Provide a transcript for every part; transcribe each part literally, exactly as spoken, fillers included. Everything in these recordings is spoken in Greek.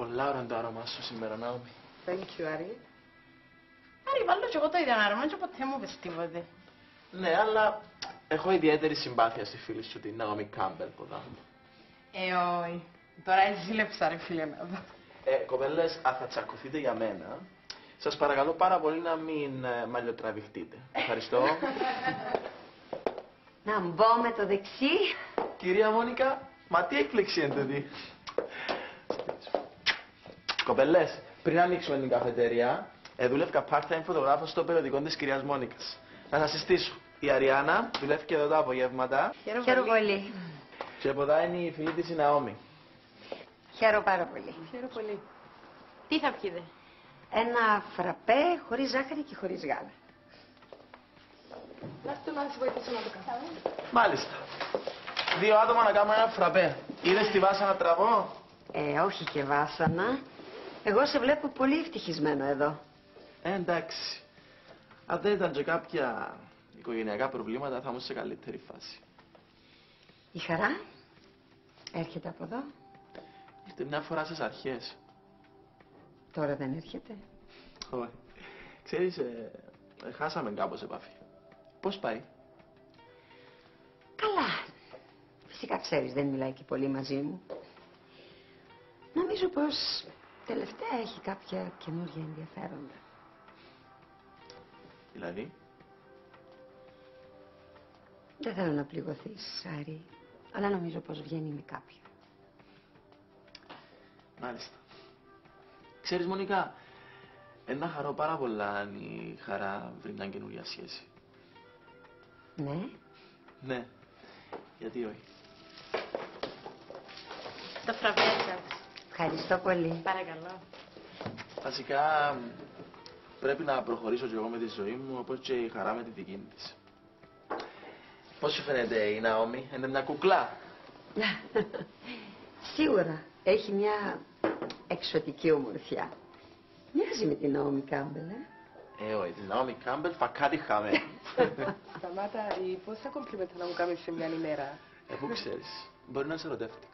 Πολλά ωραίο το άρωμά σου σήμερα, Ναόμι. Thank you, Άρη. Άρη, βάλω και εγώ το ίδιο άρωμα και ποτέ μου πες τίποτε. Ναι, αλλά έχω ιδιαίτερη συμπάθεια στη φίλη σου, την Ναόμι Κάμπελ, ποδά. Ε, όχι. Τώρα έζηλεψα ρε φίλε να δω. Ε, κοπέλες, αν θα τσακωθείτε για μένα, σας παρακαλώ πάρα πολύ να μην ε, μαλλιοτραβηχτείτε. Ευχαριστώ. Να μπω με το δεξί. Κυρία Μόνικα, μα τι έκπληξη είναι τούτη. Κοπέλες, πριν ανοίξουμε την καφετερία, ε, δούλευκα part-time φωτογράφος στο περιοδικό της κυρίας Μόνικας. Να σας συστήσω. Η Αριάννα δουλεύει και εδώ τα απογεύματα. Χαίρομαι πολύ. Και από εδώ είναι η φίλη της η Ναόμι. Χαίρομαι πάρα πολύ. Χαίρομαι πολύ. Τι θα πιείτε? Ένα φραπέ χωρίς ζάχαρη και χωρίς γάλα. Να έρθω να σας βοηθήσω να το κάνω. Μάλιστα. Δύο άτομα να κάνουμε ένα φραπέ. Είδες τη βάσανα τραβώ? Ε, όχι και βάσανα. Εγώ σε βλέπω πολύ ευτυχισμένο εδώ. Ε, εντάξει. Αν δεν ήταν και κάποια οικογενειακά προβλήματα, θα ήμουν σε καλύτερη φάση. Η χαρά έρχεται από εδώ. Ήρθε μια φορά στις αρχές. Τώρα δεν έρχεται. Όχι. Ξέρεις, ε, ε, χάσαμε κάπως επαφή. Πώς πάει? Καλά. Φυσικά ξέρεις, δεν μιλάει και πολύ μαζί μου. Νομίζω πως τελευταία έχει κάποια καινούργια ενδιαφέροντα. Δηλαδή? Δεν θέλω να πληγωθείς, Άρη, αλλά νομίζω πως βγαίνει με κάποιον. Μάλιστα. Ξέρεις, Μονικά, ένα χαρώ πάρα πολλά αν η χαρά βρει μια καινούργια σχέση. Ναι. Ναι. Γιατί όχι? Το φραπέ σας. Ευχαριστώ πολύ. Παρακαλώ. Βασικά, πρέπει να προχωρήσω κι εγώ με τη ζωή μου, όπως και η χαρά με τη δική της. Πώς σου φαίνεται η Ναόμι? Είναι μια κουκλά? Σίγουρα. Έχει μια εξωτική ομορφιά. Μοιάζει με την Ναόμι Κάμπελ, ε. Ε, όχι, την Ναόμι Κάμπελ φακάτι χάμε. Σταμάτα, Άρη, πόσα κομπλιμέντα να μου κάνεις σε μια ημέρα? Ε, πού ξέρεις, μπορεί να σε ερωτεύτηκα.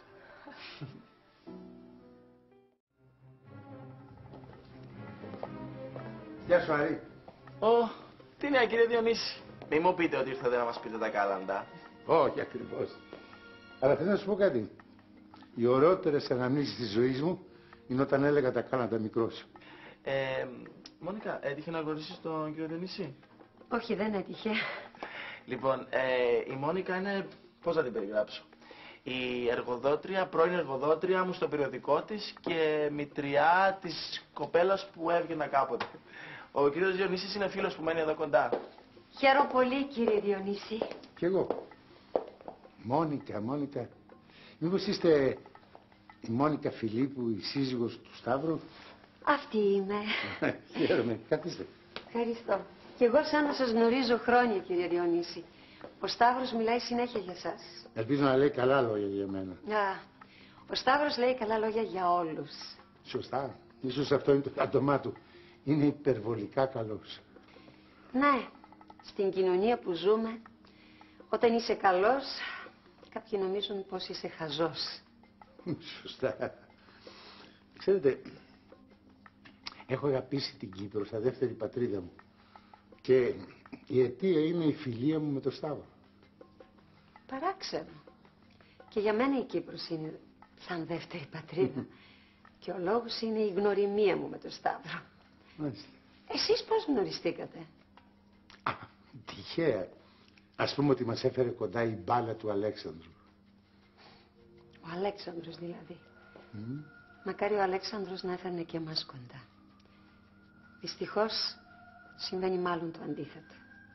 Γεια σου, Άρη. Ω, τι νέα, κύριε Διονύση. Μη μου πείτε ότι ήρθατε να μας πείτε τα κάλαντα. Όχι ακριβώς. Αλλά θέλω να σου πω κάτι. Οι ωραιότερες αναμνήσεις της ζωής μου είναι όταν έλεγα τα κάλαντα μικρός. Ε, Μόνικα, έτυχε να γνωρίσεις τον κύριο Διονύση? Όχι, δεν έτυχε. Λοιπόν, ε, η Μόνικα είναι, πώς να την περιγράψω, η εργοδότρια, πρώην εργοδότρια μου στο περιοδικό της και μητριά της κοπέλας που έβγαινα κάποτε. Ο κύριος Διονύσης είναι φίλος που μένει εδώ κοντά. Χαίρομαι πολύ, κύριε Διονύση. Κι εγώ. Μόνικα, Μόνικα. Μήπως είστε η Μόνικα Φιλίππου, η σύζυγος του Σταύρου? Αυτή είμαι. Χαίρομαι. Καθίστε. Ευχαριστώ. Κι εγώ σαν να σας γνωρίζω χρόνια, κύριε Διονύση. Ο Σταύρος μιλάει συνέχεια για σας. Ελπίζω να λέει καλά λόγια για μένα. Α, ο Σταύρος λέει καλά λόγια για όλους. Σωστά. Ίσως αυτό είναι το άτομά του. Είναι υπερβολικά καλός. Ναι, στην κοινωνία που ζούμε, όταν είσαι καλός, κάποιοι νομίζουν πως είσαι χαζός. Σωστά. Ξέρετε, έχω αγαπήσει την Κύπρο σαν δεύτερη πατρίδα μου. Και η αιτία είναι η φιλία μου με τον Σταύρο. Παράξενο. Και για μένα η Κύπρος είναι σαν δεύτερη πατρίδα. Και ο λόγος είναι η γνωριμία μου με τον Σταύρο. Μάλιστα. Εσείς πώς γνωριστήκατε? Α, τυχαία. Ας πούμε ότι μας έφερε κοντά η μπάλα του Αλέξανδρου. Ο Αλέξανδρος δηλαδή. Mm. Μακάρι ο Αλέξανδρος να έφερνε και εμάς κοντά. Δυστυχώς συμβαίνει μάλλον το αντίθετο.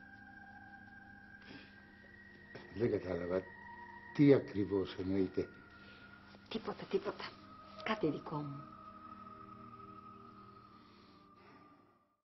Δεν κατάλαβα. Τι ακριβώς εννοείται? Τίποτα, τίποτα. Κάτι δικό μου.